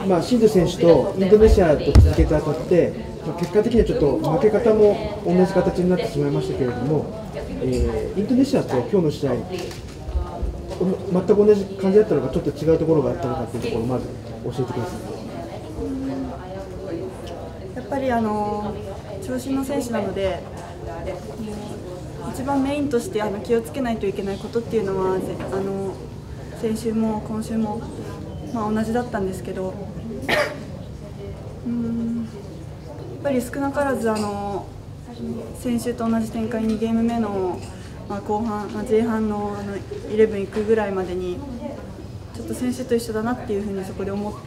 シンド選手とインドネシアと続けて当たって、結果的にはちょっと負け方も同じ形になってしまいましたけれども、インドネシアと今日の試合、全く同じ感じだったのか、ちょっと違うところがあったのかというところをまず教えてください。 やっぱり長身の選手なので、一番メインとして気をつけないといけないことっていうのは先週も今週も、同じだったんですけど、やっぱり少なからず先週と同じ展開にゲーム目の、後半、前半の11いくぐらいまでにちょっと先週と一緒だなっていうふうにそこで思って、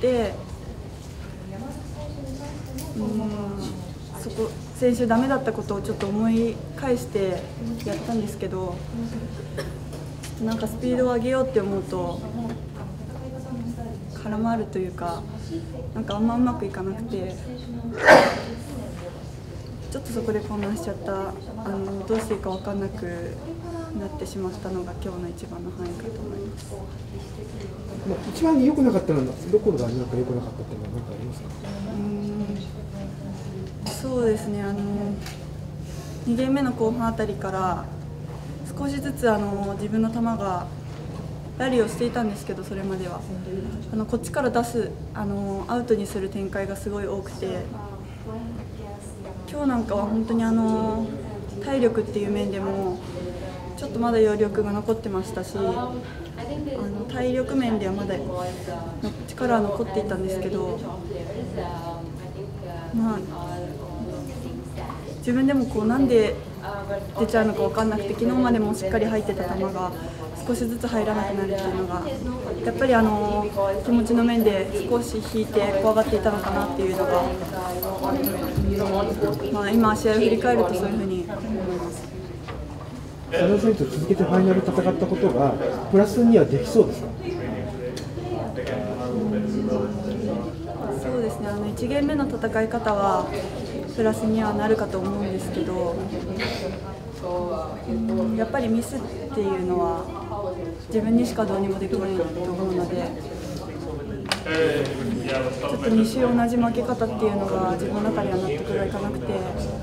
先週ダメだったことをちょっと思い返してやったんですけど、なんかスピードを上げようって思うと空回るというか、なんかあんまうまくいかなくて、ちょっとそこで混乱しちゃった、どうしていいか分かんなくなってしまったのが今日の一番の範囲かと思います。 一番良くなかったのはどこが良くなかったっていうのは何かありますか？ そうですね、2ゲーム目の後半あたりから少しずつ自分の球がラリーをしていたんですけど、それまではこっちから出すアウトにする展開がすごい多くて、今日なんかは本当に体力っていう面でもちょっとまだ余力が残ってましたし、体力面ではまだ力は残っていたんですけど、自分でもなんで出ちゃうのか分かんなくて、昨日までもしっかり入ってた球が少しずつ入らなくなるっていうのが、やっぱり気持ちの面で少し引いて怖がっていたのかなっていうのが、今、試合を振り返るとそういうふうに思います。 佐野選手と続けてファイナル戦ったことがプラスにはできそうですか？ そうですね、1ゲーム目の戦い方はプラスにはなるかと思うんですけど、やっぱりミスっていうのは自分にしかどうにもできないと思うので、ちょっと2週同じ負け方っていうのが自分の中では納得がいかなくて、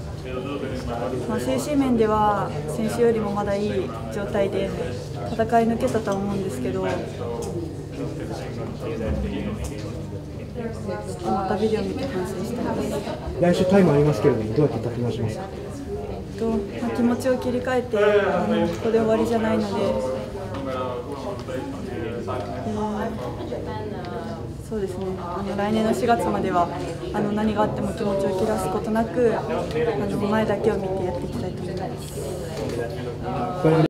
精神面では先週よりもまだいい状態で戦い抜けたとは思うんですけど、またビデオ見て反省してます。 来週タイムありますけれども、どうやって立て直しますか？ 気持ちを切り替えて、ここで終わりじゃないので、そうですね、来年の4月までは何があっても気持ちを切らすことなく前だけを見てやっていきたいと思います。